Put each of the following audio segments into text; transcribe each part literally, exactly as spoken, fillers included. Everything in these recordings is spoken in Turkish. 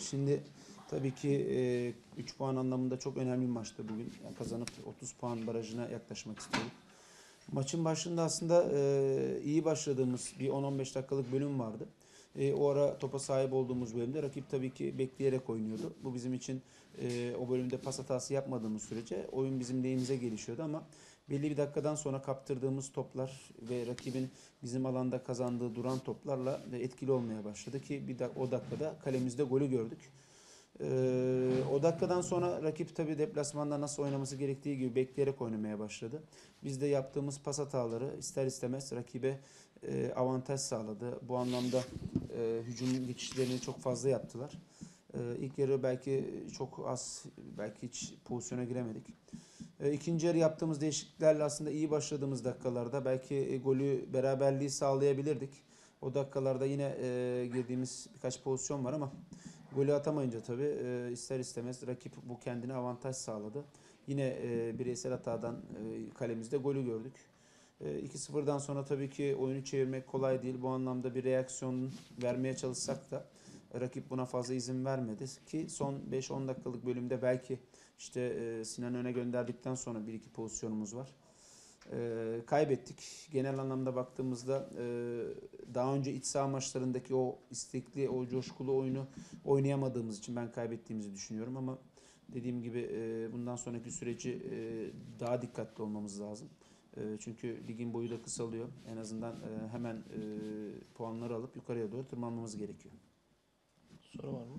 Şimdi tabii ki üç puan anlamında çok önemli bir maçtı bugün. Yani kazanıp otuz puan barajına yaklaşmak istiyorduk. Maçın başında aslında e, iyi başladığımız bir on on beş dakikalık bölüm vardı. E, o ara topa sahip olduğumuz bölümde rakip tabii ki bekleyerek oynuyordu. Bu bizim için e, o bölümde pas hatası yapmadığımız sürece oyun bizim lehimize gelişiyordu ama belli bir dakikadan sonra kaptırdığımız toplar ve rakibin bizim alanda kazandığı duran toplarla etkili olmaya başladı ki bir da, o dakikada kalemizde golü gördük. Ee, o dakikadan sonra rakip tabii deplasmanda nasıl oynaması gerektiği gibi bekleyerek oynamaya başladı. Biz de yaptığımız pas hataları ister istemez rakibe e, avantaj sağladı. Bu anlamda e, hücum geçişlerini çok fazla yaptılar. E, ilk yarı belki çok az, belki hiç pozisyona giremedik. E, ikinci yarı yaptığımız değişikliklerle aslında iyi başladığımız dakikalarda belki e, golü, beraberliği sağlayabilirdik. O dakikalarda yine e, girdiğimiz birkaç pozisyon var ama golü atamayınca tabii e, ister istemez rakip bu kendine avantaj sağladı. Yine e, bireysel hatadan e, kalemizde golü gördük. E, iki sıfırdan sonra tabii ki oyunu çevirmek kolay değil. Bu anlamda bir reaksiyon vermeye çalışsak da rakip buna fazla izin vermedi ki son beş on dakikalık bölümde belki işte e, Sinan öne gönderdikten sonra bir iki pozisyonumuz var. E, kaybettik. Genel anlamda baktığımızda e, daha önce iç saha maçlarındaki o istekli, o coşkulu oyunu oynayamadığımız için ben kaybettiğimizi düşünüyorum ama dediğim gibi e, bundan sonraki süreci e, daha dikkatli olmamız lazım. E, çünkü ligin boyu da kısalıyor. En azından e, hemen e, puanları alıp yukarıya doğru tırmanmamız gerekiyor. Soru var mı?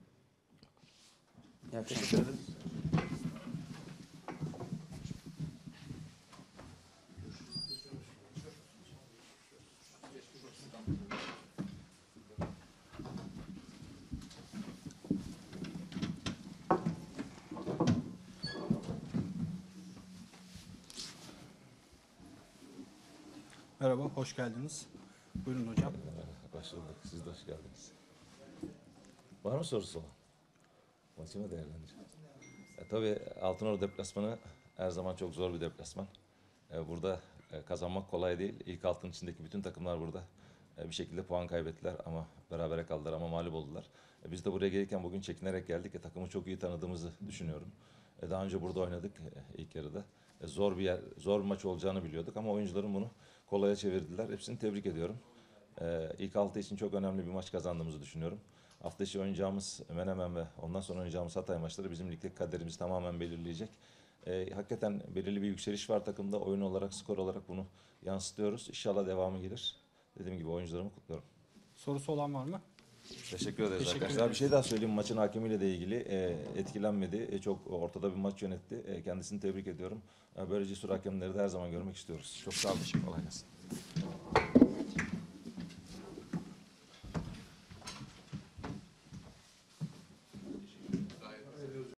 Ya, teşekkür ederim. Merhaba, hoş geldiniz. Buyurun hocam. Hoş bulduk. Siz de hoş geldiniz. Var mı sorusu olan? Maçı mı değerlendireceğiz? E, tabii Altınordu deplasmanı her zaman çok zor bir deplasman. E, burada e, kazanmak kolay değil. İlk altının içindeki bütün takımlar burada. E, bir şekilde puan kaybettiler ama berabere kaldılar ama mağlup oldular. E, biz de buraya gelirken bugün çekinerek geldik. E, takımı çok iyi tanıdığımızı düşünüyorum. E, daha önce burada oynadık e, ilk yarıda. E, zor bir yer, zor bir maç olacağını biliyorduk ama oyuncuların bunu kolaya çevirdiler. Hepsini tebrik ediyorum. E, ilk altı için çok önemli bir maç kazandığımızı düşünüyorum. Hafta içi oynayacağımız Menemen ve ondan sonra oynayacağımız Hatay maçları bizim ligdeki kaderimizi tamamen belirleyecek. E, hakikaten belirli bir yükseliş var takımda. Oyun olarak, skor olarak bunu yansıtıyoruz. İnşallah devamı gelir. Dediğim gibi oyuncularımı kutluyorum. Sorusu olan var mı? Teşekkür ederiz Teşekkür arkadaşlar. ederim. Bir şey daha söyleyeyim. Maçın hakemiyle de ilgili e, etkilenmedi. E, çok ortada bir maç yönetti. E, kendisini tebrik ediyorum. E, böyle cesur hakemleri de her zaman görmek istiyoruz. Çok sağ olun. Kolay gelsin.